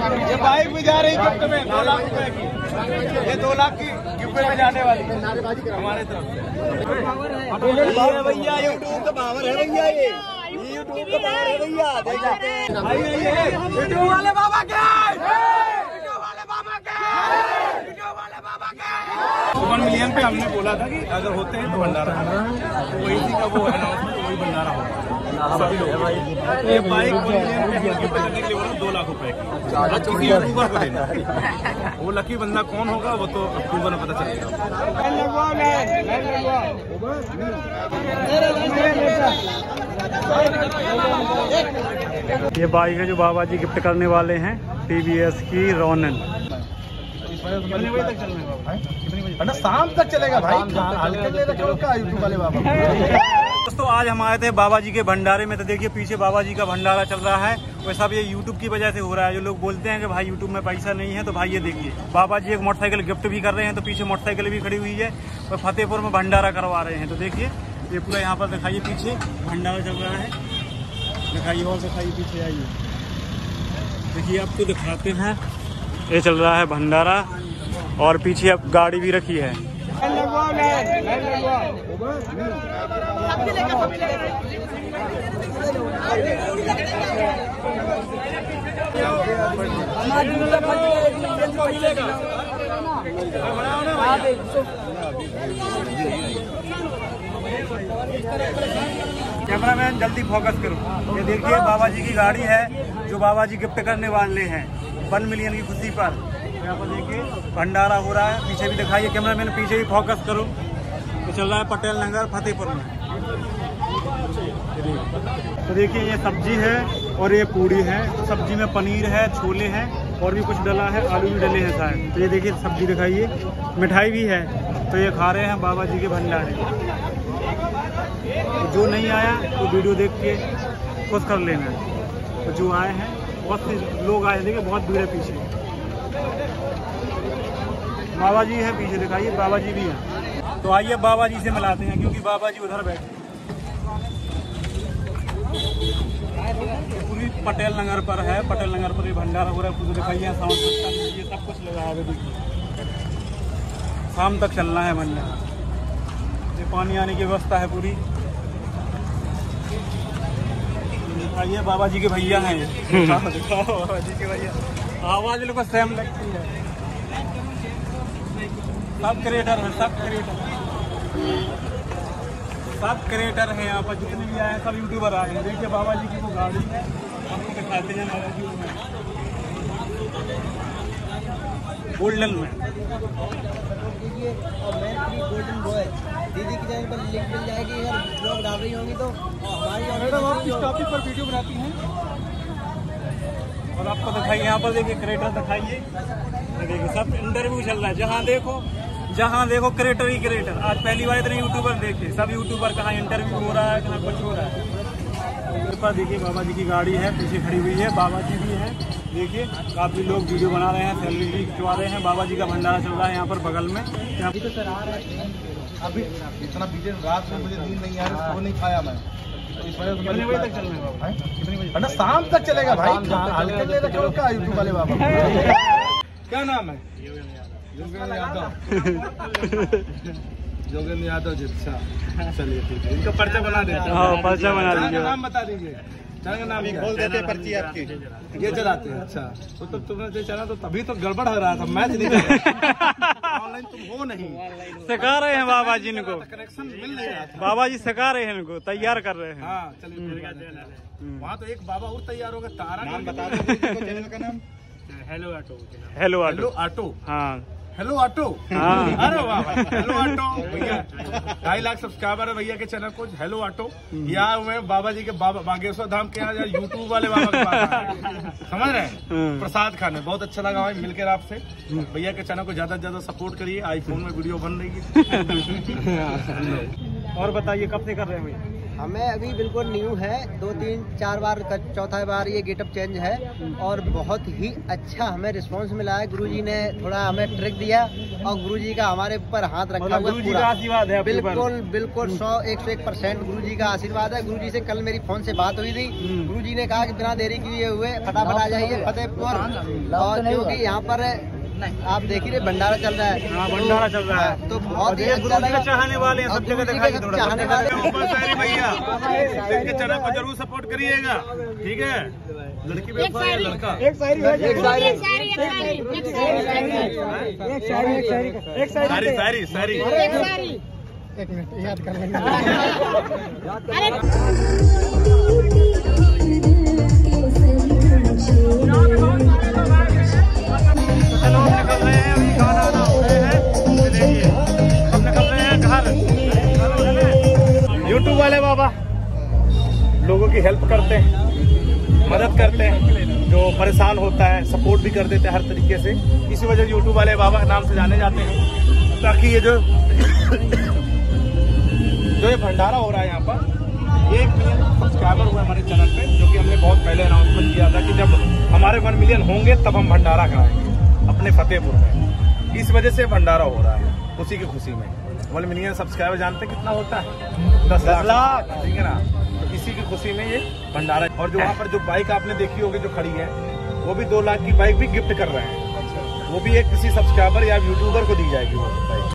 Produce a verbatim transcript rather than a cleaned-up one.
ये बाइक भी जा रही गिफ्ट में दो लाख रुपए की, ये दो लाख की गिफ्ट में जाने वाली हमारे तरफ से। भैया यूट्यूब का पावर है भैया, ये यूट्यूब का पावर है भैया। यूट्यूब वाले बाबा के, यूट्यूब वाले बाबा के, यूट्यूब वाले बाबा के। वन मिलियन पे हमने बोला था कि अगर होते हैं तो भंडारा, तो वही थी का वो अनाउंसमेंट, वही भंडारा होगा सभी लोग। ये बाइक वन मिलियन पे गिफ्ट करने के लिए बोला दो लाख रुपए की, किसी यूट्यूबर को देना। वो लकी बंदा कौन होगा वो तो अक्टूबर में पता चलेगा। ये बाइक है जो बाबा जी गिफ्ट करने वाले हैं, टीवीएस की रोनन। कितने बजे तक चलना है बाबा? शाम तक चलेगा भाई, यूट्यूब वाले बाबा। दोस्तों आज हम आए थे बाबा जी के भंडारे में, तो देखिए पीछे बाबा जी का भंडारा चल रहा है। वैसा भी ये यूट्यूब की वजह से हो रहा है। जो लोग बोलते हैं कि भाई यूट्यूब में पैसा नहीं है, तो भाई ये देखिए बाबा जी एक मोटरसाइकिल गिफ्ट भी कर रहे हैं, तो पीछे मोटरसाइकिल भी खड़ी हुई है और फतेहपुर में भंडारा करवा रहे हैं। तो देखिए ये पूरा यहाँ पर दिखाइए, पीछे भंडारा चल रहा है, दिखाइए और दिखाइए, पीछे आइए देखिए, आपको दिखाते हैं। ये चल रहा है भंडारा और पीछे अब गाड़ी भी रखी है। कैमरामैन जल्दी फोकस करो। ये देखिए बाबा जी की गाड़ी है जो बाबा जी गिफ्ट करने वाले हैं वन मिलियन की खुशी पर। यहाँ पर देखिए भंडारा हो रहा है, पीछे भी दिखाइए कैमरामैन, पीछे भी फोकस करो। तो चल रहा है पटेल नगर फतेहपुर में। तो देखिए ये सब्जी है और ये पूड़ी है। तो सब्जी में पनीर है, छोले हैं और भी कुछ डला है, आलू भी डले हैं शायद। तो ये देखिए सब्जी दिखाइए, मिठाई भी है। तो ये खा रहे हैं बाबा जी के भंडारे। तो जो नहीं आया तो वीडियो देख के खुश कर लेना। तो जो आए हैं बहुत से लोग आए, देखिए बहुत भीड़ है पीछे। बाबा जी है पीछे, दिखाइए बाबा जी भी हैं। तो आइए बाबा जी से मिलाते हैं, क्योंकि बाबा जी उधर बैठे। पूरी पटेल नगर पर है, पटेल नगर पर ये भंडारा हो रहा है। दिखाइए साउंड सिस्टम, ये सब कुछ लगा है। देखिए शाम तक चलना है भंडारा। ये पानी आने की व्यवस्था है पूरी। आइए बाबा जी के भैया हैं। दिखाओ बाबा जी के भैया, आवाज लोग को सेम लगती है। सब क्रिएटर हैं, सब क्रिएटर सब क्रिएटर हैं यहाँ पर, जितने भी आए हैं सब यूट्यूबर आए हैं। देखिए बाबा जी की वो गाड़ी है, आपको दिखाते हैं बाबा जी में गोल्डन में। गोल्डन बॉय दीदी की चैनल पर लिंक मिल जाएगी, अगर ब्लॉग डाल रही होंगी तो मैडम आप किस टॉपिक पर वीडियो बनाती हैं? और आपको दिखाइए यहाँ पर, देखिए क्रिएटर दिखाइए। देखिए सब इंटरव्यू चल रहा है, जहाँ देखो जहाँ देखो क्रिएटर ही क्रिएटर। आज पहली बार इतने यूट्यूबर देखे, सब यूट्यूबर, कहाँ इंटरव्यू हो रहा है, कहाँ कुछ हो रहा है। पर देखिए बाबा जी की गाड़ी है, पीछे खड़ी हुई है, बाबा जी भी हैं। देखिए काफी लोग वीडियो बना रहे हैं, सेल्फी भी खिंचवा रहे हैं। बाबा जी का भंडारा चल रहा है यहाँ पर बगल में। यहाँ तो सर आ रहा है, अभी इतना बीते रात में मुझे नींद नहीं आ रही, वो नहीं खाया मैं। तो इस वजह से कितने बजे तक चलना है बाबा? कितने बजे? ना शाम तक चलेगा भाई, यूट्यूब वाले बाबा। क्या नाम है? जोगेंद्र यादव। जोगेंद्र यादव जी, अच्छा चलिए ठीक है, इनका पर्चा बना देते हैं। हाँ पर्चा बना दीजिए। नाम बता दीजिए, चैनल का नाम खोल देते हैं, पर्ची आपकी ये चलाते हैं। अच्छा तो तब तुमने जो चला तो तभी तो गड़बड़ हो रहा था, मैच नहीं ऑनलाइन तुम हो नहीं, सिखा रहे हैं बाबा जी इनको, कनेक्शन मिल नहीं रहा था। बाबा जी सिखा रहे हैं इनको, तैयार कर रहे हैं। हाँ चलिए, वहाँ तो एक बाबा और तैयार होगा। तारा नाम बता दो चैनल का नाम। Hello auto, hello hello auto, हाँ हेलो ऑटो। हाँ। अरे वाह भाई, हेलो ऑटो भैया, ढाई लाख सब्सक्राइबर है भैया के चैनल को। हेलो ऑटो यहाँ हुए बाबा जी के, बाबा बागेश्वर धाम के यहाँ यूट्यूब वाले बाबा के पास, समझ रहे हैं, प्रसाद खाने। बहुत अच्छा लगा भाई मिलकर आपसे। भैया के चैनल को ज्यादा से ज्यादा सपोर्ट करिए, आईफोन में वीडियो बन रही है। और बताइए कब से कर रहे हैं भैया? हमें अभी बिल्कुल न्यू है, दो तीन चार बार चौथा बार ये गेटअप चेंज है और बहुत ही अच्छा हमें रिस्पांस मिला है। गुरुजी ने थोड़ा हमें ट्रिक दिया और गुरुजी का हमारे ऊपर हाथ रखा हुआ गुरुजी का आशीर्वाद है। बिल्कुल बिल्कुल सौ एक सौ एक परसेंट गुरुजी का आशीर्वाद है। गुरुजी से कल मेरी फोन से बात हुई थी, गुरुजी ने कहा कि बिना देरी किए हुए फटाफट आ जाइए फतेहपुर। और क्योंकि यहाँ पर आप देख ही रहे भंडारा चल रहा है। हाँ, भंडारा चल रहा है तो बहुत ही गुरु जी के चाहने वाले हैं, सब जगह दिखाई थोड़ा चाहने वाले भैया इनके चैनल को जरूर सपोर्ट करिएगा, ठीक है। लड़की भी लड़का एक सारी सारी सारी एक मिनट याद कर यूट्यूब वाले बाबा लोगों की हेल्प करते हैं, मदद करते हैं, जो परेशान होता है सपोर्ट भी कर देते हैं हर तरीके से। इसी वजह से यूट्यूब वाले बाबा के नाम से जाने जाते हैं। ताकि ये जो जो ये भंडारा हो रहा है यहाँ पर, ये एक मिलियन सब्सक्राइबर हुए हमारे चैनल पे, जो कि हमने बहुत पहले अनाउंसमेंट किया था कि जब हमारे वन मिलियन होंगे तब हम भंडारा कराएंगे अपने फतेहपुर में। इस वजह से भंडारा हो रहा है, उसी की खुशी में। वन मिलियन सब्सक्राइबर जानते कितना होता है? दस लाख, ठीक है ना। तो इसी की खुशी में ये भंडारा। और जो वहाँ पर जो बाइक आपने देखी होगी जो खड़ी है, वो भी दो लाख की बाइक भी गिफ्ट कर रहे हैं। वो भी एक किसी सब्सक्राइबर या यूट्यूबर को दी जाएगी वो बाइक।